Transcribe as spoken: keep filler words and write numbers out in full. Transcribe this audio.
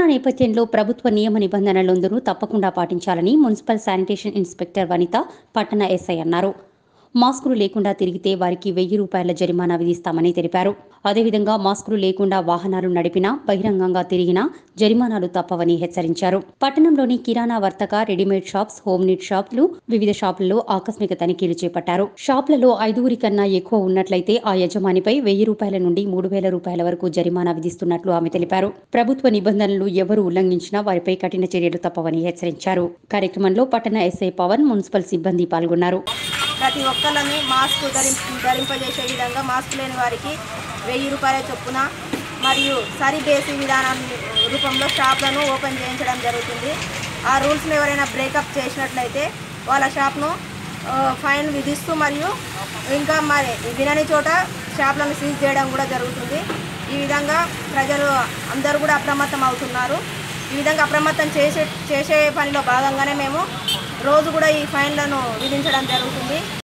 నేపథ్యంలో ప్రభుత్వ నియమ నిబంధనలందరూ తప్పకుండా పాటించాలని మున్సిపల్ శానిటేషన్ ఇన్స్పెక్టర్ వనిత పట్టణ ఎస్ఐ అన్నారు. మాస్కులు లేకుండా తిరిగితే వారికి వెయ్యి రూపాయల జరిమానా విధిస్తామని తెలిపారు. అదేవిధంగా మాస్కులు లేకుండా వాహనాలు నడిపినా, బహిరంగంగా తిరిగినా జరిమానాలు తప్పవని హెచ్చరించారు. పట్టణంలోని కిరాణా వర్తక, రెడీమేడ్ షాప్స్, హోమ్ నీడ్ షాపులు, వివిధ షాపుల్లో ఆకస్మిక తనిఖీలు చేపట్టారు. షాపులలో ఐదుగురి కన్నా ఎక్కువ ఉన్నట్లయితే ఆ యజమానిపై వెయ్యి రూపాయల నుండి మూడు వేల రూపాయల వరకు జరిమానా విధిస్తున్నట్లు ఆమె తెలిపారు. ప్రభుత్వ నిబంధనలు ఎవరు ఉల్లంఘించినా వారిపై కఠిన చర్యలు తప్పవని హెచ్చరించారు. కార్యక్రమంలో పట్టణ ఎస్ఐ పవన్, మున్సిపల్ సిబ్బంది పాల్గొన్నారు. ప్రతి ఒక్కరిని మాస్క్ ధరి ధరింపజేసే విధంగా మాస్క్ లేని వారికి వెయ్యి రూపాయల చొప్పున మరియు సరి బేసి విధానం రూపంలో షాప్లను ఓపెన్ చేయించడం జరుగుతుంది. ఆ రూల్స్ని ఎవరైనా బ్రేకప్ చేసినట్లయితే వాళ్ళ షాప్ను ఫైన్ విధిస్తూ మరియు ఇంకా మరి వినని చోట షాప్లను సీజ్ చేయడం కూడా జరుగుతుంది. ఈ విధంగా ప్రజలు అందరూ కూడా అప్రమత్తం అవుతున్నారు. ఈ విధంగా అప్రమత్తం చేసే చేసే పనిలో భాగంగానే మేము రోజు కూడా ఈ ఫైన్లను విధించడం జరుగుతుంది.